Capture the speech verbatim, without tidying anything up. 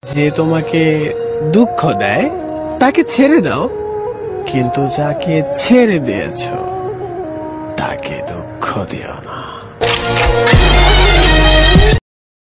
যে তোমাকে দুঃখ দেয় তাকে ছেড়ে দাও, কিন্তু যাকে ছেড়ে দিয়েছো তাকে দুঃখ দিও না।